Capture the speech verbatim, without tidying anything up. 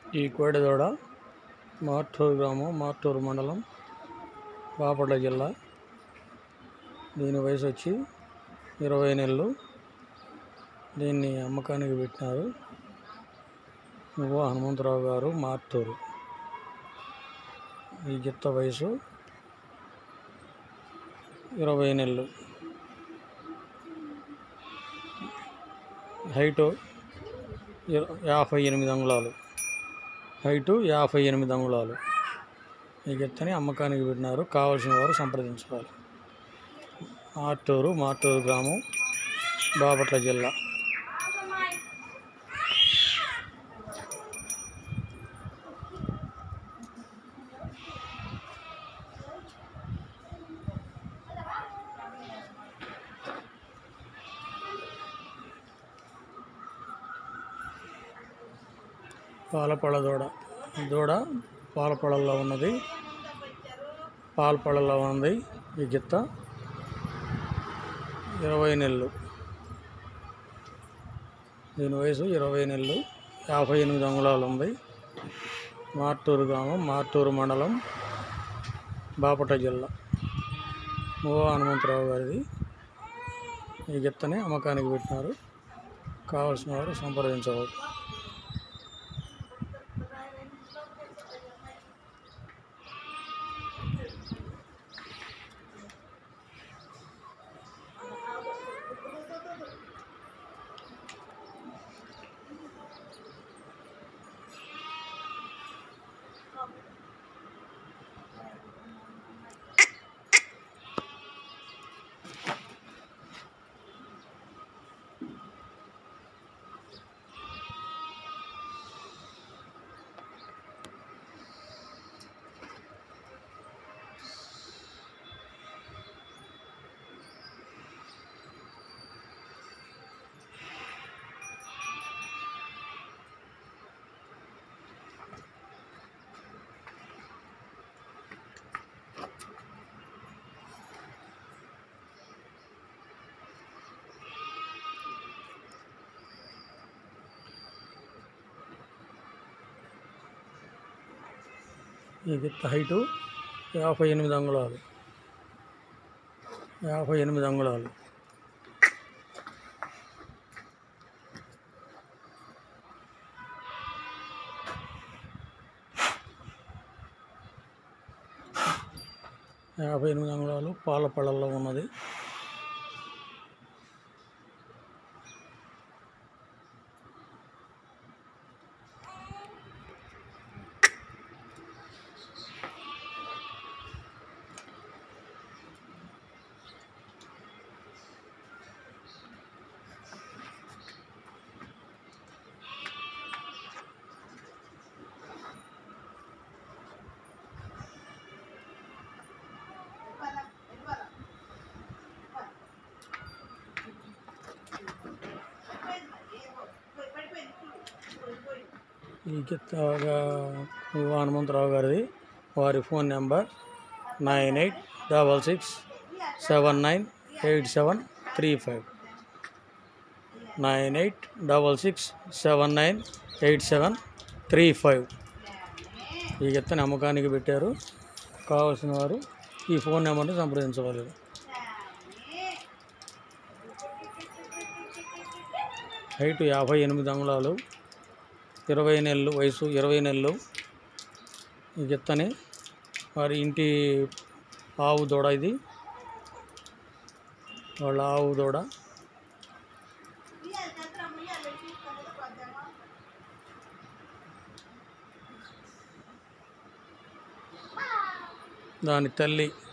ఈ కోడెదూడ మార్టూరు గ్రామం, మార్టూరు మండలం, బాపట్ల జిల్లా. దీని వయసు వచ్చి ఇరవై నెలలు. దీన్ని అమ్మకానికి పెట్టినారు. నువ్వు హనుమంతరావు గారు, మార్టూరు. ఈ గిత్త వయసు ఇరవై నెలలు. హైటు యాభై ఎనిమిది అంగుళాలు. హైటు యాభై ఎనిమిది అంగుళాలు. ఈ గిత్తని అమ్మకానికి పెట్టినారు. కావాల్సిన వారు సంప్రదించుకోవాలి. మార్టూరు, మార్టూరు గ్రామం, బాపట్ల జిల్లా. పాలపళ్ళ దూడ. దూడ పాలపళ్ళల్లో ఉన్నది. పాలపళ్ళల్లో ఉంది. ఈ గిత్త ఇరవై నెలలు. దీని వయసు ఇరవై నెలలు. యాభై ఎనిమిది అంగుళాలు ఉంది. మార్టూరు గ్రామం, మార్టూరు మండలం, బాపట్ల జిల్లా. నువ్వు హనుమంతరావు గారిది. ఈ గిత్తని అమ్మకానికి పెట్టినారు. కావాల్సిన వారు సంప్రదించవచ్చు. ఈ గిత్త హైటు యాభై ఎనిమిది అంగుళాలు. యాభై ఎనిమిది అంగుళాలు. యాభై ఎనిమిది అంగుళాలు. పాల పళ్ళల్లో ఉన్నది. ఈ గిత్త హనుమంతరావు గారిది. వారి phone number nine eight double six seven nine eight seven three five. Nine eight double six seven nine eight seven three five. ఈ గిత్తని అమ్మకానికి పెట్టారు. కావాల్సిన వారు ఈ ఫోన్ నెంబర్ని సంప్రదించగలరు. హైటు యాభై ఎనిమిది అంగుళాలు. ఇరవై నెలలు వయసు. ఇరవై నెలలు. ఈ గిత్తని వారి ఇంటి ఆవు దూడ. ఇది వాళ్ళ ఆవు దూడ. దాని తల్లి